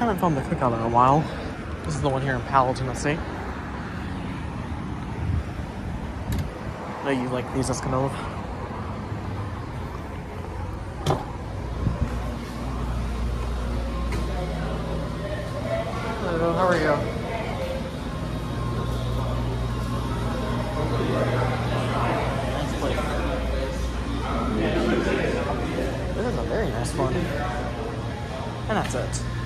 Haven't filmed the Cookout in a while. This is the one here in Powell, Tennessee. I know you like these, that's kind of. Hello, how are you? Nice place. This is a very nice one. And that's it.